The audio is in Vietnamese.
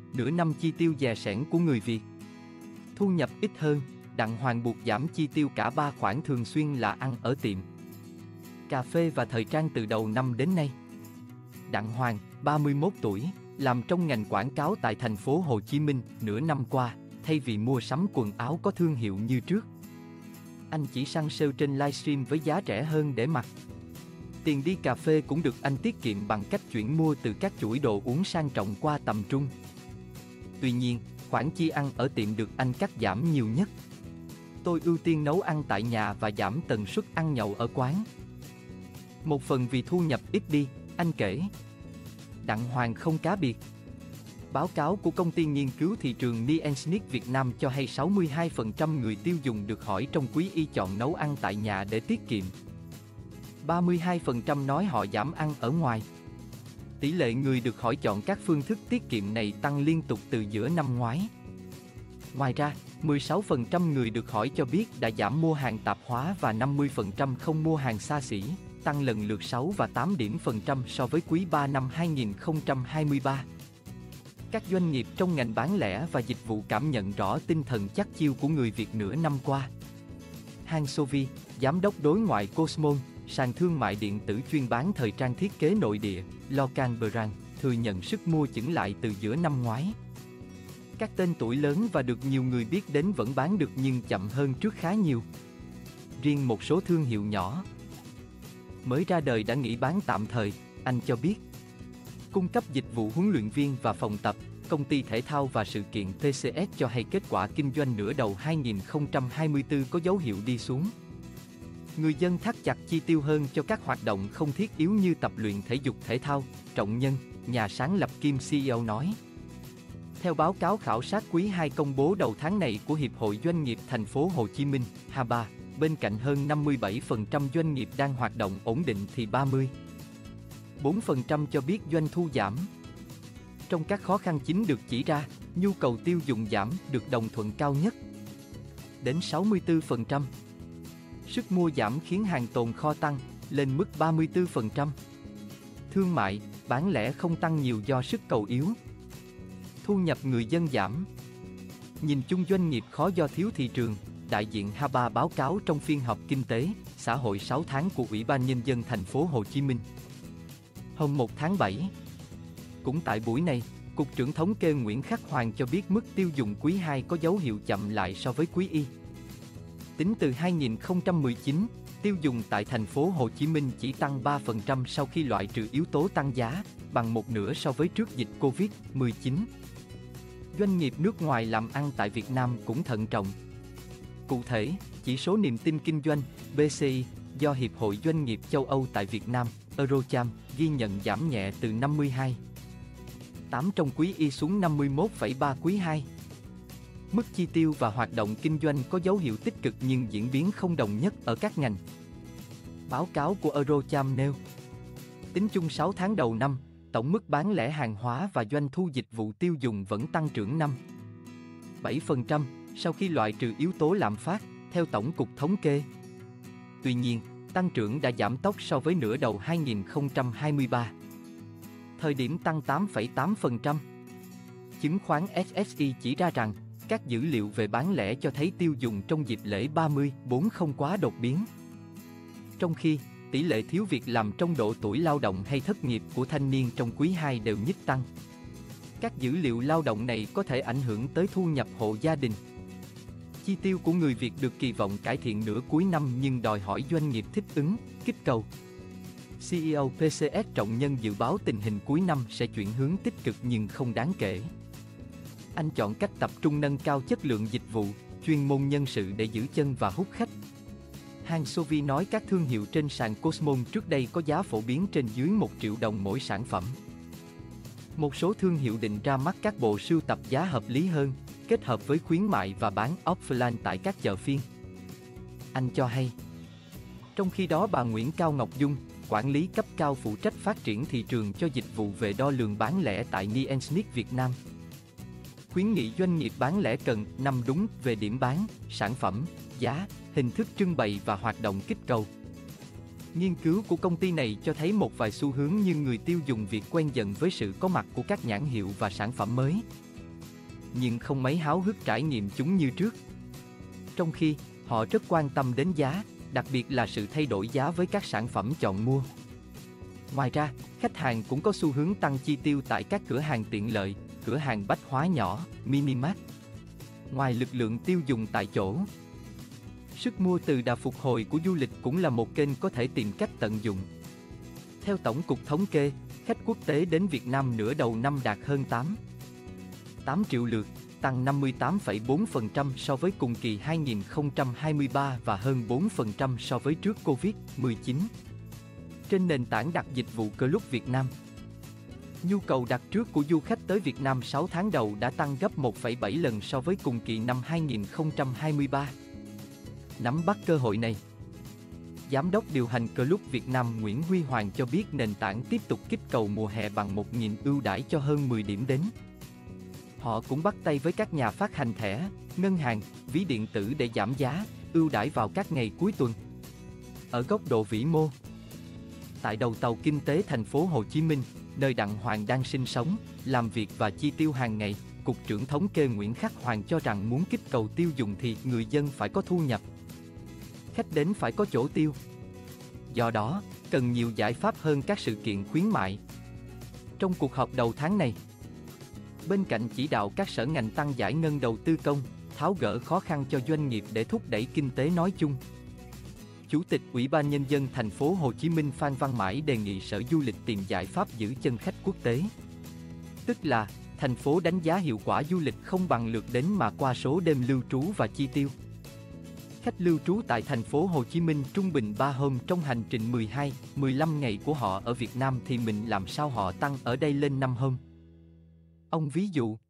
nửa năm chi tiêu dè sẻn của người Việt. Thu nhập ít hơn, Đặng Hoàng buộc giảm chi tiêu cả ba khoản thường xuyên là ăn ở tiệm, cà phê và thời trang từ đầu năm đến nay. Đặng Hoàng, 31 tuổi, làm trong ngành quảng cáo tại thành phố Hồ Chí Minh nửa năm qua, thay vì mua sắm quần áo có thương hiệu như trước, anh chỉ săn sale trên livestream với giá rẻ hơn để mặc. Tiền đi cà phê cũng được anh tiết kiệm bằng cách chuyển mua từ các chuỗi đồ uống sang trọng qua tầm trung. Tuy nhiên, khoản chi ăn ở tiệm được anh cắt giảm nhiều nhất. Tôi ưu tiên nấu ăn tại nhà và giảm tần suất ăn nhậu ở quán. Một phần vì thu nhập ít đi, anh kể. Đặng Hoàng không cá biệt. Báo cáo của công ty nghiên cứu thị trường Nielsen Việt Nam cho hay 62% người tiêu dùng được hỏi trong quý y chọn nấu ăn tại nhà để tiết kiệm. 32% nói họ giảm ăn ở ngoài. Tỷ lệ người được hỏi chọn các phương thức tiết kiệm này tăng liên tục từ giữa năm ngoái. Ngoài ra, 16% người được hỏi cho biết đã giảm mua hàng tạp hóa và 50% không mua hàng xa xỉ, tăng lần lượt 6 và 8 điểm phần trăm so với quý 3 năm 2023. Các doanh nghiệp trong ngành bán lẻ và dịch vụ cảm nhận rõ tinh thần chắc chiêu của người Việt nửa năm qua. Han Sovi, giám đốc đối ngoại Cosmon, sàn thương mại điện tử chuyên bán thời trang thiết kế nội địa, Local Brand, thừa nhận sức mua chững lại từ giữa năm ngoái. Các tên tuổi lớn và được nhiều người biết đến vẫn bán được nhưng chậm hơn trước khá nhiều. Riêng một số thương hiệu nhỏ mới ra đời đã nghỉ bán tạm thời, anh cho biết. Cung cấp dịch vụ huấn luyện viên và phòng tập, công ty thể thao và sự kiện TCS cho hay kết quả kinh doanh nửa đầu 2024 có dấu hiệu đi xuống. Người dân thắt chặt chi tiêu hơn cho các hoạt động không thiết yếu như tập luyện thể dục thể thao, Trọng Nhân, nhà sáng lập kiêm CEO nói. Theo báo cáo khảo sát quý 2 công bố đầu tháng này của Hiệp hội Doanh nghiệp Thành phố Hồ Chí Minh, HABA, bên cạnh hơn 57% doanh nghiệp đang hoạt động ổn định thì 34% cho biết doanh thu giảm. Trong các khó khăn chính được chỉ ra, nhu cầu tiêu dùng giảm được đồng thuận cao nhất, đến 64%. Sức mua giảm khiến hàng tồn kho tăng, lên mức 34%. Thương mại, bán lẻ không tăng nhiều do sức cầu yếu. Thu nhập người dân giảm. Nhìn chung doanh nghiệp khó do thiếu thị trường, đại diện HABA báo cáo trong phiên họp kinh tế, xã hội 6 tháng của Ủy ban Nhân dân thành phố Hồ Chí Minh. Hôm 1 tháng 7. Cũng tại buổi này, Cục trưởng Thống kê Nguyễn Khắc Hoàng cho biết mức tiêu dùng quý 2 có dấu hiệu chậm lại so với quý Y. Tính từ 2019, tiêu dùng tại thành phố Hồ Chí Minh chỉ tăng 3% sau khi loại trừ yếu tố tăng giá, bằng một nửa so với trước dịch Covid-19. Doanh nghiệp nước ngoài làm ăn tại Việt Nam cũng thận trọng. Cụ thể, chỉ số niềm tin kinh doanh (BCI) do Hiệp hội Doanh nghiệp châu Âu tại Việt Nam (Eurocharm) ghi nhận giảm nhẹ từ 52,8 trong quý Y xuống 51,3 quý 2. Mức chi tiêu và hoạt động kinh doanh có dấu hiệu tích cực nhưng diễn biến không đồng nhất ở các ngành. Báo cáo của Eurocharm nêu, tính chung 6 tháng đầu năm, tổng mức bán lẻ hàng hóa và doanh thu dịch vụ tiêu dùng vẫn tăng trưởng 5,7% sau khi loại trừ yếu tố lạm phát, theo Tổng cục Thống kê. Tuy nhiên, tăng trưởng đã giảm tốc so với nửa đầu 2023. Thời điểm tăng 8,8%. Chứng khoán SSI chỉ ra rằng, các dữ liệu về bán lẻ cho thấy tiêu dùng trong dịp lễ 30/4 không quá đột biến. Trong khi, tỷ lệ thiếu việc làm trong độ tuổi lao động hay thất nghiệp của thanh niên trong quý 2 đều nhích tăng. Các dữ liệu lao động này có thể ảnh hưởng tới thu nhập hộ gia đình. Chi tiêu của người Việt được kỳ vọng cải thiện nửa cuối năm nhưng đòi hỏi doanh nghiệp thích ứng, kích cầu. CEO PCS Trọng Nhân dự báo tình hình cuối năm sẽ chuyển hướng tích cực nhưng không đáng kể. Anh chọn cách tập trung nâng cao chất lượng dịch vụ, chuyên môn nhân sự để giữ chân và hút khách. Han Sovi nói các thương hiệu trên sàn Cosmon trước đây có giá phổ biến trên dưới 1 triệu đồng mỗi sản phẩm. Một số thương hiệu định ra mắt các bộ sưu tập giá hợp lý hơn, kết hợp với khuyến mại và bán offline tại các chợ phiên. Anh cho hay. Trong khi đó bà Nguyễn Cao Ngọc Dung, quản lý cấp cao phụ trách phát triển thị trường cho dịch vụ về đo lường bán lẻ tại Nielsen Việt Nam, khuyến nghị doanh nghiệp bán lẻ cần nắm đúng về điểm bán, sản phẩm, giá, hình thức trưng bày và hoạt động kích cầu. Nghiên cứu của công ty này cho thấy một vài xu hướng như người tiêu dùng Việt quen dần với sự có mặt của các nhãn hiệu và sản phẩm mới. nhưng không mấy háo hức trải nghiệm chúng như trước. Trong khi, họ rất quan tâm đến giá, đặc biệt là sự thay đổi giá với các sản phẩm chọn mua. Ngoài ra, khách hàng cũng có xu hướng tăng chi tiêu tại các cửa hàng tiện lợi, cửa hàng bách hóa nhỏ, mini-mart. Ngoài lực lượng tiêu dùng tại chỗ, sức mua từ đà phục hồi của du lịch cũng là một kênh có thể tìm cách tận dụng. Theo Tổng cục Thống kê, khách quốc tế đến Việt Nam nửa đầu năm đạt hơn 8 triệu lượt, tăng 58,4% so với cùng kỳ 2023 và hơn 4% so với trước Covid-19. Trên nền tảng đặt dịch vụ Club Việt Nam, nhu cầu đặt trước của du khách tới Việt Nam 6 tháng đầu đã tăng gấp 1,7 lần so với cùng kỳ năm 2023. Nắm bắt cơ hội này, Giám đốc điều hành Club Việt Nam Nguyễn Huy Hoàng cho biết nền tảng tiếp tục kích cầu mùa hè bằng 1.000 ưu đãi cho hơn 10 điểm đến. Họ cũng bắt tay với các nhà phát hành thẻ, ngân hàng, ví điện tử để giảm giá, ưu đãi vào các ngày cuối tuần. Ở góc độ vĩ mô, tại đầu tàu kinh tế thành phố Hồ Chí Minh, nơi Đặng Hoàng đang sinh sống, làm việc và chi tiêu hàng ngày, Cục trưởng Thống kê Nguyễn Khắc Hoàng cho rằng muốn kích cầu tiêu dùng thì người dân phải có thu nhập. Khách đến phải có chỗ tiêu. Do đó, cần nhiều giải pháp hơn các sự kiện khuyến mại. Trong cuộc họp đầu tháng này, bên cạnh chỉ đạo các sở ngành tăng giải ngân đầu tư công, tháo gỡ khó khăn cho doanh nghiệp để thúc đẩy kinh tế nói chung, Chủ tịch Ủy ban Nhân dân thành phố Hồ Chí Minh Phan Văn Mãi đề nghị Sở Du lịch tìm giải pháp giữ chân khách quốc tế. Tức là, thành phố đánh giá hiệu quả du lịch không bằng lượt đến mà qua số đêm lưu trú và chi tiêu. Khách lưu trú tại thành phố Hồ Chí Minh trung bình 3 hôm trong hành trình 12-15 ngày của họ ở Việt Nam thì mình làm sao họ tăng ở đây lên 5 hôm. Ông ví dụ,